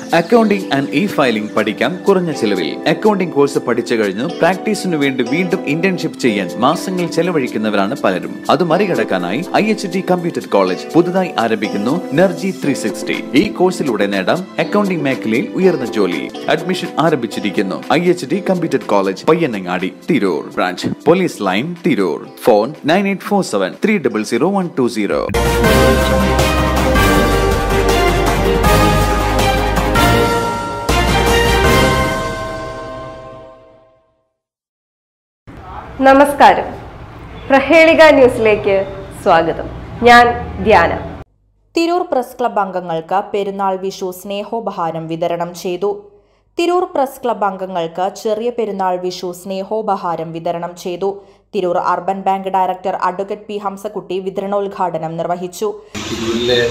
Accounting and e-filing പഠിക്കാം കുറഞ്ഞ ചെലവിൽ. അക്കൗണ്ടിംഗ് കോഴ്സ് പഠിച്ചു കഴിഞ്ഞ് പ്രാക്ടീസിനു വേണ്ടി വീണ്ടും ഇന്റേൺഷിപ്പ് ചെയ്യാൻ മാസങ്ങൾ ചെലവഴിക്കുന്നവരാണ് പലരും. അത് മറികടക്കാനായി IHT കമ്പ്യൂട്ടർ കോളേജ് പുതുതായി ആരംഭിക്കുന്നു NERGY 360. ഈ കോഴ്സിലൂടെ നേടാം അക്കൗണ്ടിംഗ് മേഖലയിൽ ഉയർന്ന ജോലി. അഡ്മിഷൻ ആരംഭിച്ചിരിക്കുന്നു. IHT computer college, Payyanangadi, Tirur. Branch police line, Tirur. Phone 9847 300 120. നമസ്കാരം. പ്രഹേളിക ന്യൂസിലേക്ക് സ്വാഗതം. ഞാൻ ധ്യാന. തിരൂർ പ്രസ് ക്ലബ് അംഗങ്ങൾക്ക് പെരുന്നാൾ വിഷു സ്നേഹോപഹാരം വിതരണം ചെയ്തു. തിരൂർ പ്രസ് ക്ലബ് അംഗങ്ങൾക്ക് ചെറിയ പെരുന്നാൾ വിഷു സ്നേഹോപഹാരം വിതരണം ചെയ്തു. Tirur urban bank director advocate P. Hamsakutty വിതരണോദ്ഘാടനം നിർവഹിച്ചു. തിരൂരിലെ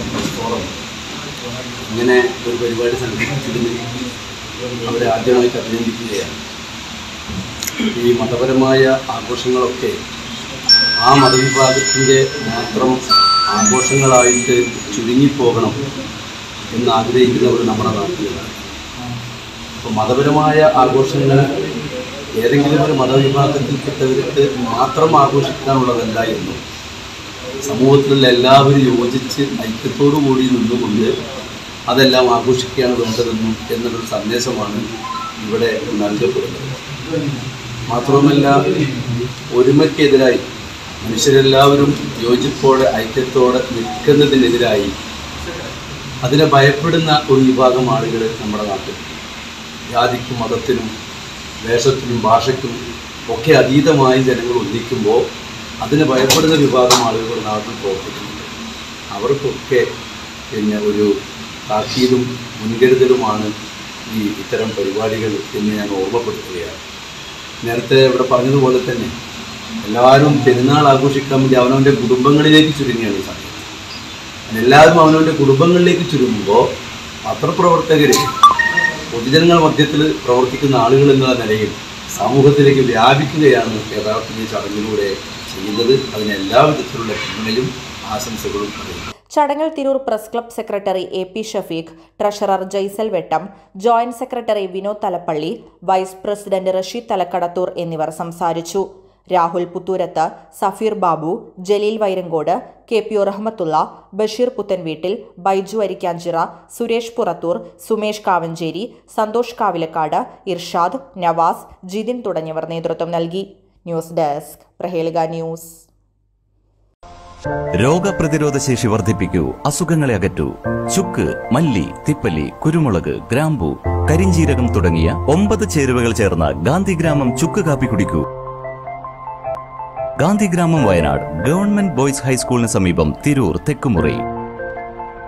ഇങ്ങനെ ഒരു പരിപാടി സംഘടിപ്പിച്ചതിന് അവരെ ആദ്യമായിട്ട് അഭിനന്ദിക്കുകയാണ്. ഈ മതപരമായ ആഘോഷങ്ങളൊക്കെ ആ മതവിഭാഗത്തിൻ്റെ മാത്രം ആഘോഷങ്ങളായിട്ട് ചുരുങ്ങിപ്പോകണം എന്നാഗ്രഹിക്കുന്നവർ നമ്മുടെ നാട്ടിലാണ്. അപ്പോൾ മതപരമായ ആഘോഷങ്ങൾ ഏതെങ്കിലും ഒരു മതവിഭാഗത്തിൽപ്പെട്ടവർക്ക് മാത്രം ആഘോഷിക്കാനുള്ളതല്ല എന്നും സമൂഹത്തിലുള്ള എല്ലാവരും യോജിച്ച് ഐക്യത്തോടു കൂടി നിന്നുകൊണ്ട് അതെല്ലാം ആഘോഷിക്കുകയാണ് വേണ്ടതെന്നും എന്നുള്ളൊരു സന്ദേശമാണ് ഇവിടെ നൽകപ്പെടുന്നത്. മാത്രവുമല്ല, ഒരുമയ്ക്കെതിരായി മനുഷ്യരെല്ലാവരും യോജിപ്പോടെ ഐക്യത്തോടെ നിൽക്കുന്നതിനെതിരായി അതിനെ ഭയപ്പെടുന്ന ഒരു വിഭാഗം ആളുകൾ നമ്മുടെ നാട്ടിൽ ജാതിക്കും മതത്തിനും വേഷത്തിനും ഭാഷയ്ക്കും ഒക്കെ അതീതമായി ജനങ്ങൾ ഒന്നിക്കുമ്പോൾ അതിനെ ഭയപ്പെടുന്ന വിഭാഗം ആളുകൾ നാട്ടിൽ പ്രവർത്തിക്കുന്നുണ്ട്. അവർക്കൊക്കെ ഒരു താക്കീതും മുൻകരുതലുമാണ് ഇത്തരം പരിപാടികൾ എന്ന് ഞാൻ ഓർമ്മപ്പെടുത്തുകയാണ്. നേരത്തെ ഇവിടെ പറഞ്ഞതുപോലെ തന്നെ എല്ലാവരും പെരുന്നാൾ ആഘോഷിക്കാൻ വേണ്ടി അവനവൻ്റെ കുടുംബങ്ങളിലേക്ക് ചുരുങ്ങിയാണ് ഈ സമയത്ത്. എല്ലാവരും അവനവൻ്റെ കുടുംബങ്ങളിലേക്ക് ചുരുങ്ങുമ്പോൾ പത്രപ്രവർത്തകർ, പൊതുജനങ്ങൾ മധ്യത്തിൽ പ്രവർത്തിക്കുന്ന ആളുകൾ എന്നുള്ള നിലയിൽ സമൂഹത്തിലേക്ക് വ്യാപിക്കുകയാണ് യഥാർത്ഥത്തിൽ ഈ ചടങ്ങിലൂടെ ചെയ്യുന്നത്. അതിന് എല്ലാവിധത്തിലുള്ള പിന്തുണയും ആശംസകളും അറിയിക്കുന്നു. ചടങ്ങിൽ Tirur press club secretary AP Shafeeq, treasurer Jaisal Vettam, joint secretary Vinod Thalappally, vice president Rasheed Thalakkadathur എന്നിവർ സംസാരിച്ചു. രാഹുൽ പുത്തൂരത്ത്, സഫീർ ബാബു, ജലീൽ വൈരങ്കോട്, KP റഹ്മത്തുള്ള, ബഷീർ പുത്തൻവീട്ടിൽ, ബൈജു അരിക്കാഞ്ചിറ, സുരേഷ് പുറത്തൂർ, സുമേഷ് കാവഞ്ചേരി, സന്തോഷ് കാവിലക്കാട്, ഇർഷാദ്, നവാസ്, ജിതിൻ തുടങ്ങിയവർ നേതൃത്വം നൽകി. News desk, Prahelika news. രോഗപ്രതിരോധ ശേഷി വർദ്ധിപ്പിക്കൂ, അസുഖങ്ങളെ അകറ്റൂ. ചുക്ക്, മല്ലി, തിപ്പല്ലി, കുരുമുളക്, ഗ്രാമ്പു, കരിഞ്ജീരകം തുടങ്ങിയ 9 ചേരുവകൾ ചേർന്ന ഗാന്ധിഗ്രാമം ചുക്ക് കാപ്പി കുടിക്കൂ. ഗാന്ധിഗ്രാമം, വയനാട് ഗവൺമെന്റ് ബോയ്സ് ഹൈസ്കൂളിന് സമീപം, തിരൂർ തെക്കുമുറി.